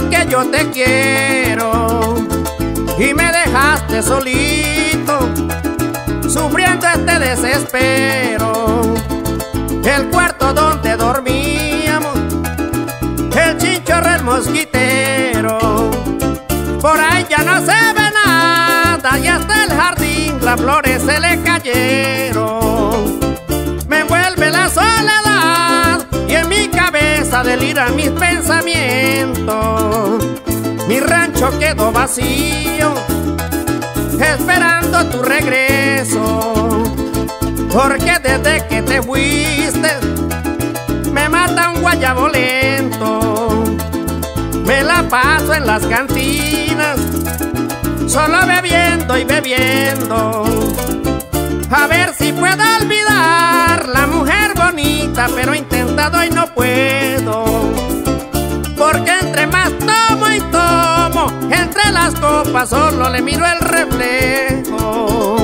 que yo te quiero y me dejaste solito, sufriendo este desespero. El cuarto donde dormíamos, el chinchorro, el mosquitero, por ahí ya no se ve nada y hasta el jardín las flores se le cayeron. Me envuelve la soledad y en mi cabeza deliran mis pensamientos. Mi rancho quedó vacío, esperando tu regreso, porque desde que te fuiste me mata un guayabo lento. Me la paso en las cantinas, solo bebiendo y bebiendo, a ver si puedo olvidar la mujer bonita, pero he intentado y no puedo, porque entre más tomo y tomo, entre las copas solo le miro el reflejo.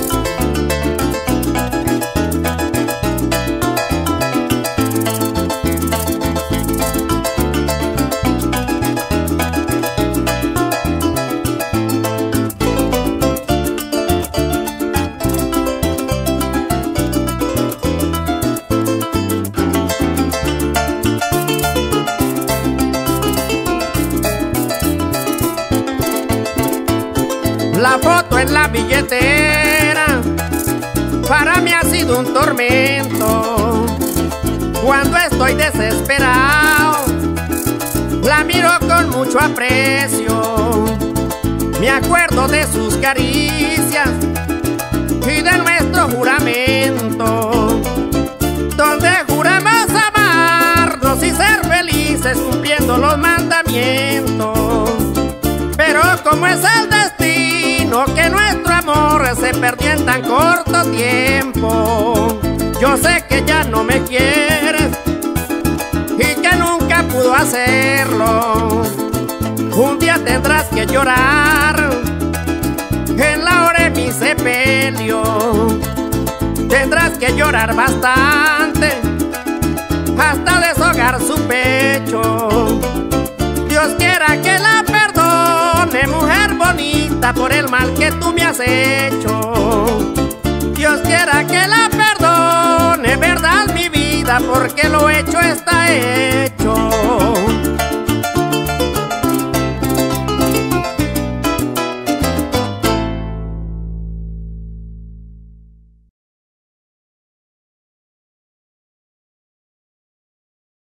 La foto en la billetera para mí ha sido un tormento. Cuando estoy desesperado, la miro con mucho aprecio. Me acuerdo de sus caricias y de nuestro juramento, donde juramos amarnos y ser felices cumpliendo los mandamientos. Pero como es el destino que nuestro amor se perdió en tan corto tiempo, yo sé que ya no me quieres y que nunca pudo hacerlo. Un día tendrás que llorar en la hora de mi sepelio. Tendrás que llorar bastante hasta deshogar su pecho. Dios quiera que la perdone, mujer bonita, por el mal que tú me has hecho. Dios quiera que la perdone, verdad mi vida, porque lo hecho está hecho.